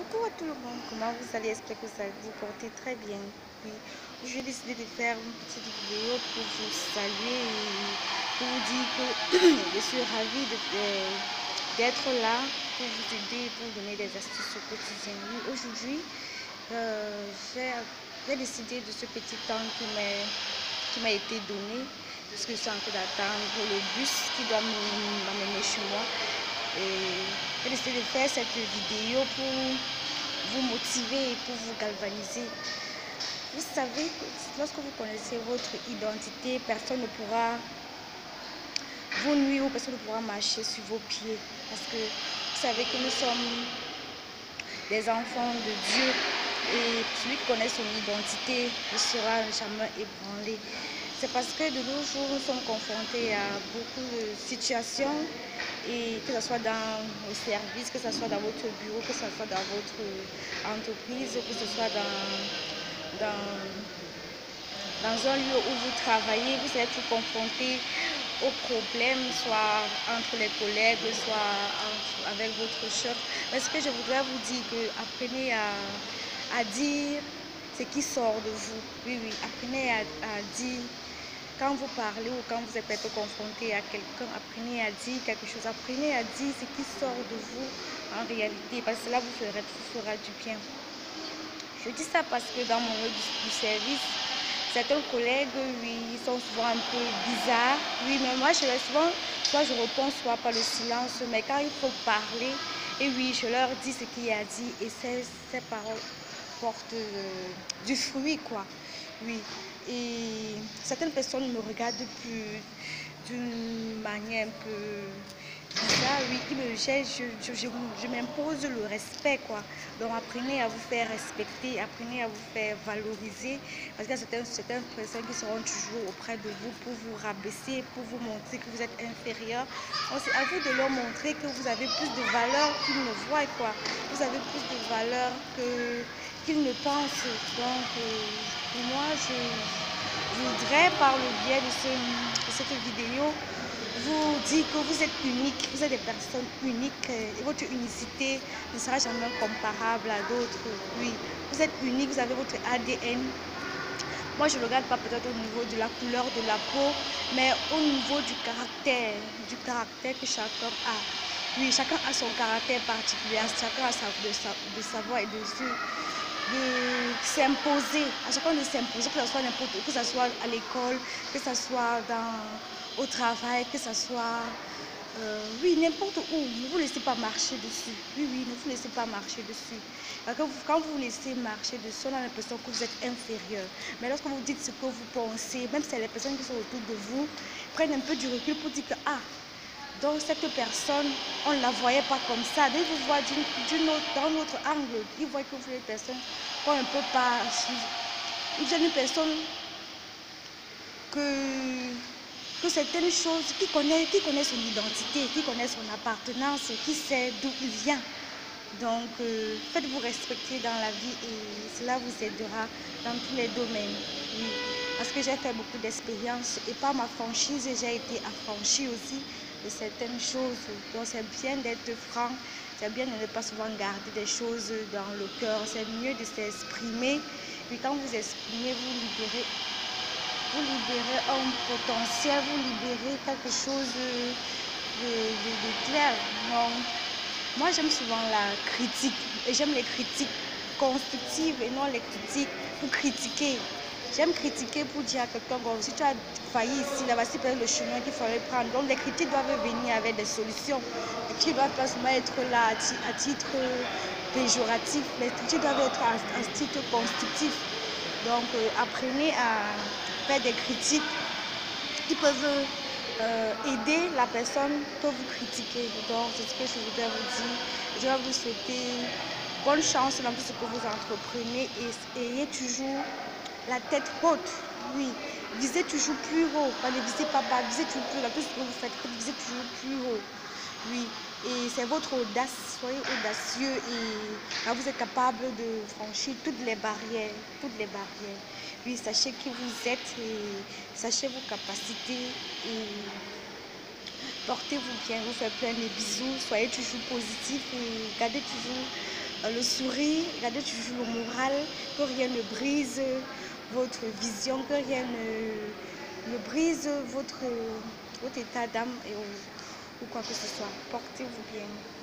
Coucou à tout le monde, comment vous allez? J'espère que vous allez vous porter très bien. Oui, j'ai décidé de faire une petite vidéo pour vous saluer et pour vous dire que je suis ravie d'être là pour vous aider, pour vous donner des astuces au quotidien. Oui, aujourd'hui, j'ai décidé de ce petit temps qui m'a été donné, parce que je suis en train d'attendre le bus qui doit m'amener chez moi. Et j'ai décidé de faire cette vidéo pour vous motiver et pour vous galvaniser. Vous savez, lorsque vous connaissez votre identité, personne ne pourra vous nuire ou personne ne pourra marcher sur vos pieds. Parce que vous savez que nous sommes des enfants de Dieu et celui qui connaît son identité ne sera jamais ébranlé. C'est parce que de nos jours, nous sommes confrontés à beaucoup de situations, et que ce soit dans le service, que ce soit dans votre bureau, que ce soit dans votre entreprise, que ce soit dans un lieu où vous travaillez, vous êtes confronté aux problèmes, soit entre les collègues, soit avec votre chef. Mais ce que je voudrais vous dire, que apprenez à dire ce qui sort de vous. Oui, oui, apprenez à dire. Quand vous parlez ou quand vous êtes peut-être confronté à quelqu'un, apprenez à dire quelque chose, apprenez à dire ce qui sort de vous en réalité, parce que cela vous fera du bien. Je dis ça parce que dans mon lieu du service, certains collègues, oui, ils sont souvent un peu bizarres. Oui, mais moi, je vais souvent, soit je réponds, soit par le silence, mais quand il faut parler, et oui, je leur dis ce qu'il y a à dire, et ces paroles portent du fruit, quoi. Oui, et certaines personnes me regardent plus d'une manière un peu bizarre. Oui, je m'impose le respect, quoi. Donc apprenez à vous faire respecter, apprenez à vous faire valoriser, parce qu'il y a certaines personnes qui seront toujours auprès de vous pour vous rabaisser, pour vous montrer que vous êtes inférieur. Donc c'est à vous de leur montrer que vous avez plus de valeur qu'ils ne voient, quoi. Vous avez plus de valeur qu'ils ne pensent. Donc pour moi, je voudrais, par le biais de cette vidéo, vous dire que vous êtes unique, vous êtes des personnes uniques, et votre unicité ne sera jamais comparable à d'autres. Oui, vous êtes unique, vous avez votre ADN. Moi, je ne regarde pas peut-être au niveau de la couleur de la peau, mais au niveau du caractère que chacun a. Oui, chacun a son caractère particulier, chacun a de savoir et de s'imposer, à chacun de s'imposer, que ce soit n'importe où, que ce soit à l'école, que ce soit au travail, que ce soit oui, n'importe où. Ne vous laissez pas marcher dessus. Oui, oui, ne vous laissez pas marcher dessus. Quand vous laissez marcher dessus, on a l'impression que vous êtes inférieur. Mais lorsque vous dites ce que vous pensez, même si les personnes qui sont autour de vous prennent un peu du recul pour dire que donc cette personne, on ne la voyait pas comme ça. Dès vous voient d'un autre angle, ils voient que vous êtes une personne qu'on ne peut pas suivre. Vous êtes une personne que certaines choses, qui connaît son identité, qui connaît son appartenance, qui sait d'où il vient. Donc, faites-vous respecter dans la vie et cela vous aidera dans tous les domaines. Oui. Parce que j'ai fait beaucoup d'expériences et par ma franchise, j'ai été affranchie aussi de certaines choses. Donc, c'est bien d'être franc, c'est bien de ne pas souvent garder des choses dans le cœur. C'est mieux de s'exprimer. Puis quand vous exprimez, vous libérez un potentiel, vous libérez quelque chose de clair. Donc, moi, j'aime souvent la critique et j'aime les critiques constructives et non les critiques pour critiquer. J'aime critiquer pour dire à quelqu'un, bon, si tu as failli ici, là, voici peut-être le chemin qu'il faudrait prendre. Donc, les critiques doivent venir avec des solutions. Les critiques ne doivent pas seulement être là à titre péjoratif. Les critiques doivent être à titre constructif. Donc, apprenez à faire des critiques qui peuvent aider la personne que vous critiquez. Donc, c'est ce que je voudrais vous dire. Je vais vous souhaiter bonne chance dans tout ce que vous entreprenez et ayez toujours la tête haute. Oui, visez toujours plus haut. Ne visez pas bas, visez toujours plus haut. Dans tout ce que vous faites, visez toujours plus haut. Oui, et c'est votre audace. Soyez audacieux et là, vous êtes capable de franchir toutes les barrières. Toutes les barrières. Oui, sachez qui vous êtes et sachez vos capacités et portez-vous bien, vous faites plein de bisous, soyez toujours positif et gardez toujours le sourire, gardez toujours le moral, que rien ne brise votre vision, que rien ne brise votre état d'âme ou quoi que ce soit. Portez-vous bien.